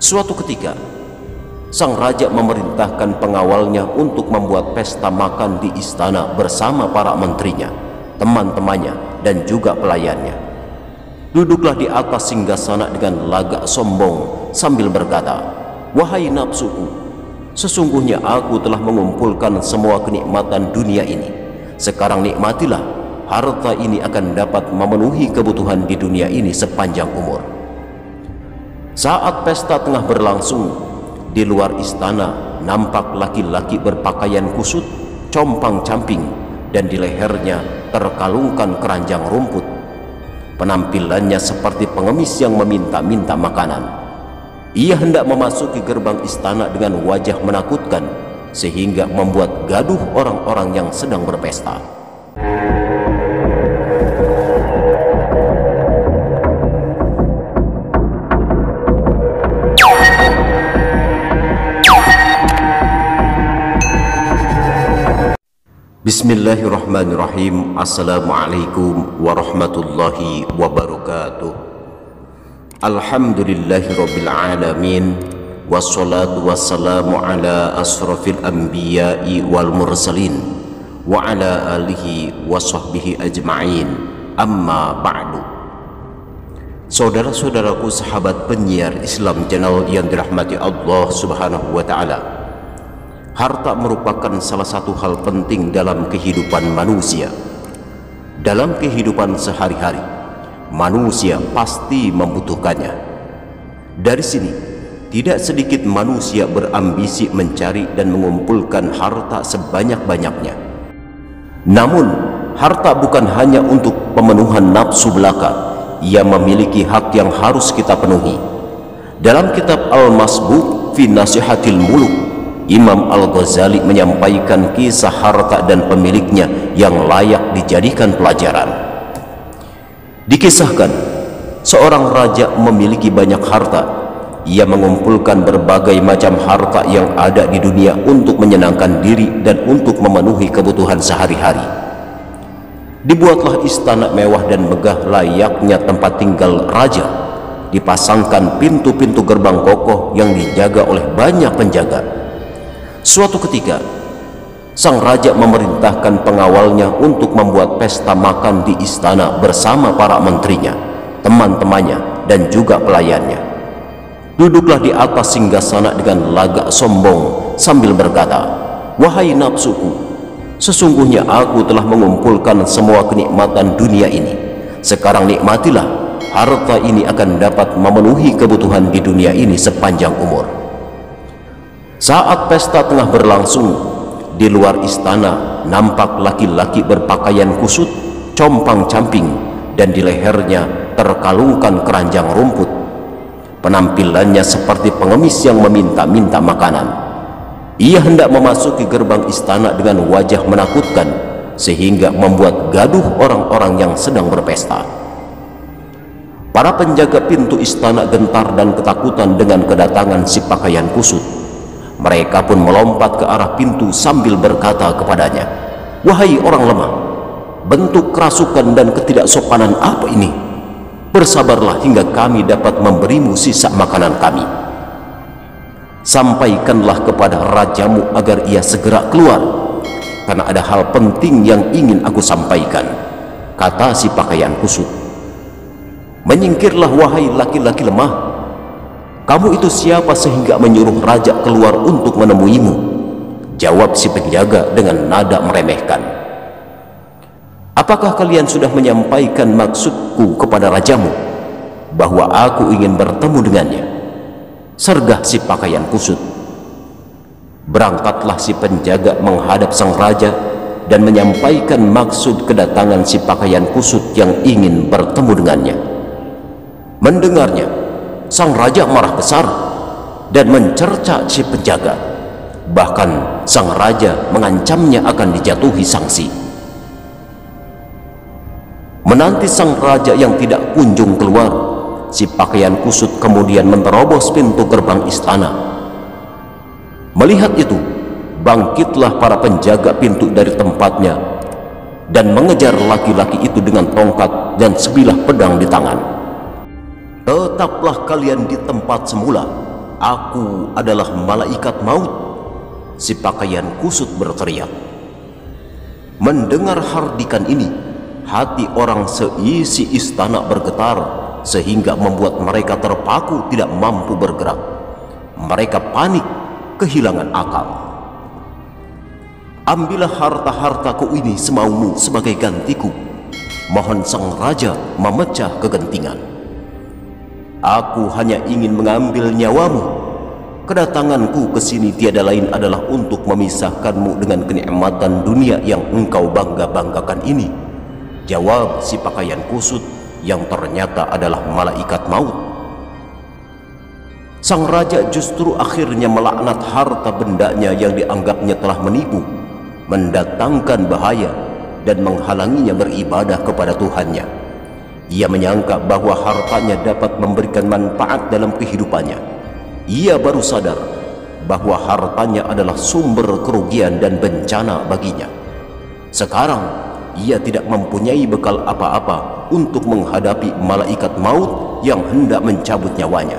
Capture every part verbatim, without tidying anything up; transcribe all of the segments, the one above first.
Suatu ketika, sang raja memerintahkan pengawalnya untuk membuat pesta makan di istana bersama para menterinya, teman-temannya, dan juga pelayannya. Duduklah di atas singgasana dengan lagak sombong sambil berkata, "Wahai nafsuku, sesungguhnya aku telah mengumpulkan semua kenikmatan dunia ini. Sekarang nikmatilah, harta ini akan dapat memenuhi kebutuhan di dunia ini sepanjang umur." Saat pesta tengah berlangsung, di luar istana nampak laki-laki berpakaian kusut, compang-camping, dan di lehernya terkalungkan keranjang rumput. Penampilannya seperti pengemis yang meminta-minta makanan. Ia hendak memasuki gerbang istana dengan wajah menakutkan, sehingga membuat gaduh orang-orang yang sedang berpesta. Bismillahirrahmanirrahim. Assalamualaikum warahmatullahi wabarakatuh. Alhamdulillahirabbil alamin, wassalatu wassalamu ala asrafil anbiya'i wal mursalin wa ala alihi wa sahbihi ajma'in. Amma ba'du. Saudara-saudaraku, sahabat penyiar Islam Channel yang dirahmati Allah Subhanahu wa taala, harta merupakan salah satu hal penting dalam kehidupan manusia. Dalam kehidupan sehari-hari, manusia pasti membutuhkannya. Dari sini, tidak sedikit manusia berambisi mencari dan mengumpulkan harta sebanyak-banyaknya. Namun, harta bukan hanya untuk pemenuhan nafsu belaka. Ia memiliki hak yang harus kita penuhi. Dalam kitab Al-Masbuk fi Nasihatil Muluk, Imam Al-Ghazali menyampaikan kisah harta dan pemiliknya yang layak dijadikan pelajaran. Dikisahkan, seorang raja memiliki banyak harta. Ia mengumpulkan berbagai macam harta yang ada di dunia untuk menyenangkan diri dan untuk memenuhi kebutuhan sehari-hari. Dibuatlah istana mewah dan megah layaknya tempat tinggal raja. Dipasangkan pintu-pintu gerbang kokoh yang dijaga oleh banyak penjaga. Suatu ketika, sang raja memerintahkan pengawalnya untuk membuat pesta makan di istana bersama para menterinya, teman-temannya, dan juga pelayannya. Duduklah di atas singgasana dengan lagak sombong sambil berkata, "Wahai nafsuku, sesungguhnya aku telah mengumpulkan semua kenikmatan dunia ini. Sekarang nikmatilah, harta ini akan dapat memenuhi kebutuhan di dunia ini sepanjang umur." Saat pesta tengah berlangsung, di luar istana nampak laki-laki berpakaian kusut, compang-camping, dan di lehernya terkalungkan keranjang rumput. Penampilannya seperti pengemis yang meminta-minta makanan. Ia hendak memasuki gerbang istana dengan wajah menakutkan, sehingga membuat gaduh orang-orang yang sedang berpesta. Para penjaga pintu istana gentar dan ketakutan dengan kedatangan si pakaian kusut. Mereka pun melompat ke arah pintu sambil berkata kepadanya, "Wahai orang lemah, bentuk kerasukan dan ketidaksopanan apa ini? Bersabarlah hingga kami dapat memberimu sisa makanan kami. Sampaikanlah kepada rajamu agar ia segera keluar, karena ada hal penting yang ingin aku sampaikan," kata si pakaian kusut. "Menyingkirlah wahai laki-laki lemah. Kamu itu siapa sehingga menyuruh raja keluar untuk menemuimu?" jawab si penjaga dengan nada meremehkan. "Apakah kalian sudah menyampaikan maksudku kepada rajamu, bahwa aku ingin bertemu dengannya?" sergah si pakaian kusut. Berangkatlah si penjaga menghadap sang raja dan menyampaikan maksud kedatangan si pakaian kusut yang ingin bertemu dengannya. Mendengarnya, sang raja marah besar dan mencerca si penjaga. Bahkan sang raja mengancamnya akan dijatuhi sanksi. Menanti sang raja yang tidak kunjung keluar, si pakaian kusut kemudian menerobos pintu gerbang istana. Melihat itu, bangkitlah para penjaga pintu dari tempatnya dan mengejar laki-laki itu dengan tongkat dan sebilah pedang di tangan. "Tetaplah kalian di tempat semula aku adalah malaikat maut. Si pakaian kusut berteriak. Mendengar hardikan ini, hati orang seisi istana bergetar, sehingga membuat mereka terpaku tidak mampu bergerak. Mereka panik, kehilangan akal. Ambillah harta-hartaku ini semaumu sebagai gantiku. Mohon sang raja memecah kegentingan. Aku hanya ingin mengambil nyawamu. Kedatanganku ke sini tiada lain adalah untuk memisahkanmu dengan kenikmatan dunia yang engkau bangga-banggakan ini. Jawab si pakaian kusut yang ternyata adalah malaikat maut. Sang raja justru akhirnya melaknat harta bendanya yang dianggapnya telah menipu, mendatangkan bahaya, dan menghalanginya beribadah kepada Tuhannya. Ia menyangka bahwa hartanya dapat memberikan manfaat dalam kehidupannya. Ia baru sadar bahwa hartanya adalah sumber kerugian dan bencana baginya. Sekarang ia tidak mempunyai bekal apa-apa untuk menghadapi malaikat maut yang hendak mencabut nyawanya.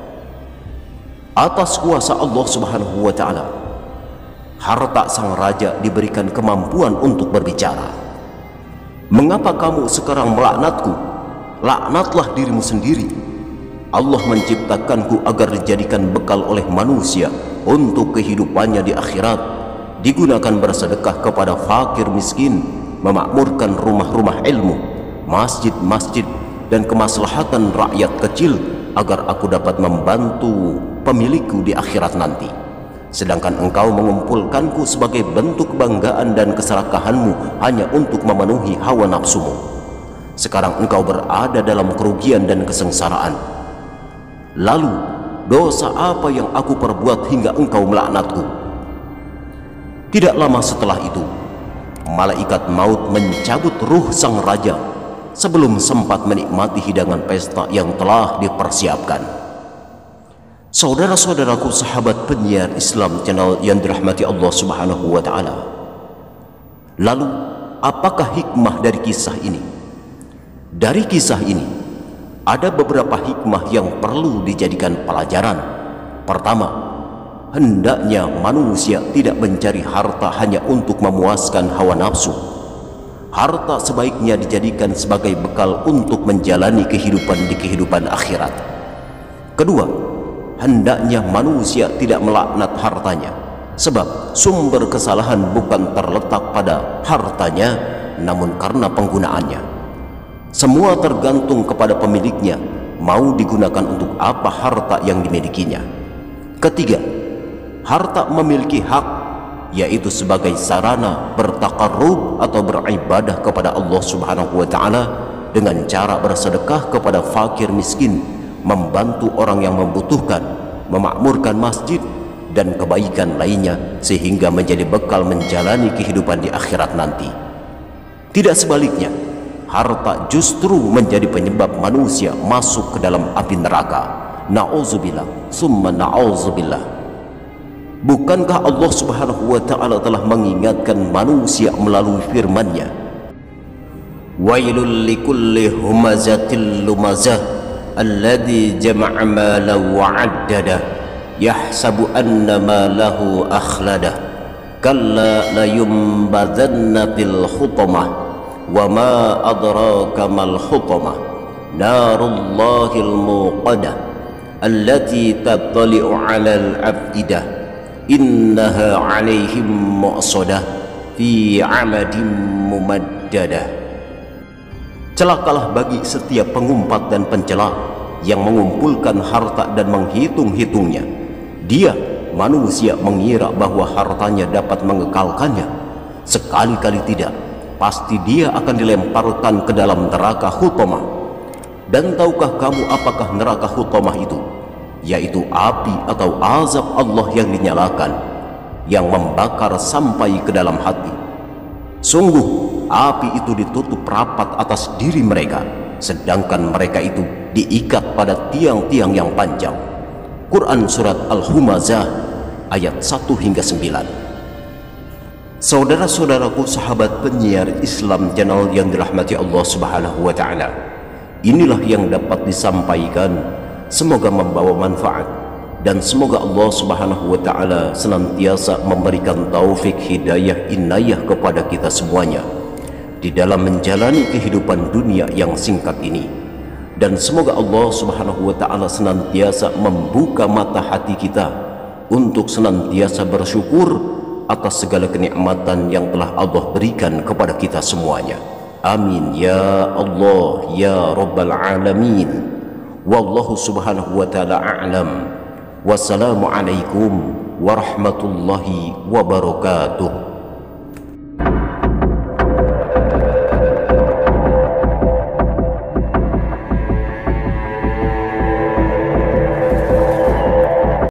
Atas kuasa Allah Subhanahu wa Ta'ala, harta sang raja diberikan kemampuan untuk berbicara. Mengapa kamu sekarang melaknatku? Laknatlah dirimu sendiri. Allah menciptakanku agar dijadikan bekal oleh manusia untuk kehidupannya di akhirat, digunakan bersedekah kepada fakir miskin, memakmurkan rumah-rumah ilmu, masjid-masjid, dan kemaslahatan rakyat kecil agar aku dapat membantu pemilikku di akhirat nanti. Sedangkan engkau mengumpulkanku sebagai bentuk kebanggaan dan keserakahanmu hanya untuk memenuhi hawa nafsumu. Sekarang engkau berada dalam kerugian dan kesengsaraan. Lalu, dosa apa yang aku perbuat hingga engkau melaknatku? Tidak lama setelah itu, malaikat maut mencabut ruh sang raja sebelum sempat menikmati hidangan pesta yang telah dipersiapkan. Saudara-saudaraku, sahabat penyiar Islam channel yang dirahmati Allah Subhanahu wa Ta'ala. Lalu, apakah hikmah dari kisah ini? Dari kisah ini, ada beberapa hikmah yang perlu dijadikan pelajaran. Pertama, hendaknya manusia tidak mencari harta hanya untuk memuaskan hawa nafsu. Harta sebaiknya dijadikan sebagai bekal untuk menjalani kehidupan di kehidupan akhirat. Kedua, hendaknya manusia tidak melaknat hartanya, sebab sumber kesalahan bukan terletak pada hartanya, namun karena penggunaannya. Semua tergantung kepada pemiliknya, mau digunakan untuk apa harta yang dimilikinya. Ketiga, harta memiliki hak, yaitu sebagai sarana bertakarrub atau beribadah kepada Allah Subhanahu wa Ta'ala dengan cara bersedekah kepada fakir miskin, membantu orang yang membutuhkan, memakmurkan masjid, dan kebaikan lainnya, sehingga menjadi bekal menjalani kehidupan di akhirat nanti. Tidak sebaliknya, harta justru menjadi penyebab manusia masuk ke dalam api neraka. Na'udzubillah, summa na'udzubillah. Bukankah Allah Subhanahu wa Ta'ala telah mengingatkan manusia melalui firman-Nya? Wailul likulli humazatil lumazah alladzi jama'a malan wa 'addada yahsabu anna malahu akhlada kalla la yumbadzanna fil hutamah wa ma adraka mal hutamah narullahil muqadah allati tattali'u 'alal afidah innaha 'alaihim mu'sadah fi 'amadin mumaddadah. Celakalah bagi setiap pengumpat dan pencela yang mengumpulkan harta dan menghitung-hitungnya. Dia, manusia, mengira bahwa hartanya dapat mengekalkannya. Sekali-kali tidak. Pasti dia akan dilemparkan ke dalam neraka hutamah. Dan tahukah kamu apakah neraka hutamah itu? Yaitu api atau azab Allah yang dinyalakan, yang membakar sampai ke dalam hati. Sungguh, api itu ditutup rapat atas diri mereka, sedangkan mereka itu diikat pada tiang-tiang yang panjang. Quran Surat Al-Humazah ayat satu hingga sembilan. Saudara-saudaraku, sahabat penyiar Islam channel yang dirahmati Allah Subhanahu wa Ta'ala, inilah yang dapat disampaikan. Semoga membawa manfaat dan semoga Allah Subhanahu wa taala senantiasa memberikan taufik, hidayah, inayah kepada kita semuanya di dalam menjalani kehidupan dunia yang singkat ini. Dan semoga Allah Subhanahu wa taala senantiasa membuka mata hati kita untuk senantiasa bersyukur atas segala kenikmatan yang telah Allah berikan kepada kita semuanya. Amin ya Allah ya Rabbal Alamin. Wallahu subhanahu wa ta'ala a'lam. Wassalamualaikum warahmatullahi wabarakatuh.